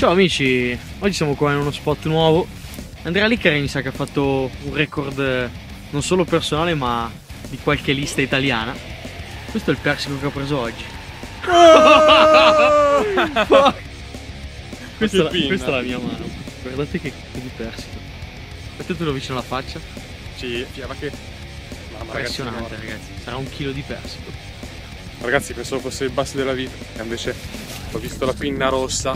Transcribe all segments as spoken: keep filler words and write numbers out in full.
Ciao amici, oggi siamo qua in uno spot nuovo. Andrea Liccari mi sa che ha fatto un record non solo personale ma di qualche lista italiana. Questo è il persico che ho preso oggi. Oh! questa, è la, questa è la mia mano. Guardate che, che di persico. Mettetelo vicino alla faccia. Sì, fiaba che... Mamma, impressionante ragazzi, ragazzi, sarà un chilo di persico. Ragazzi, pensavo fosse il basso della vita, e invece ho visto la pinna rossa.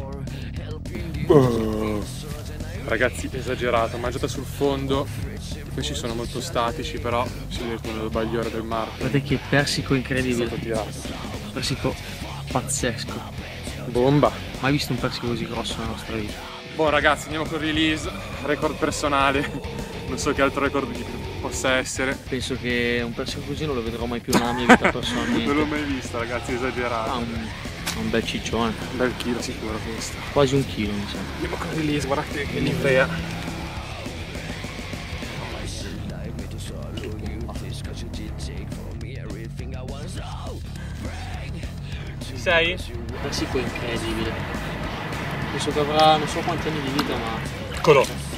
Oh. Ragazzi, esagerato, mangiata sul fondo. Questi sono molto statici, però si divertono nel bagliore del mare. Guardate che persico incredibile. È stato tirato. Persico pazzesco. Bomba. Mai visto un persico così grosso nella nostra vita. Buon ragazzi, andiamo con release, record personale. Non so che altro record possa essere. Penso che un persico così non lo vedrò mai più nella mia vita personalmente. Non l'ho mai visto ragazzi, esagerato. Ah, un, un bel ciccione. Un bel chilo sicuro questo. Quasi un chilo mi sa. Andiamo con release, guardate che livrea. Ci sei? Un persico incredibile. Penso che avrà non so quanti anni di vita ma... Eccolo.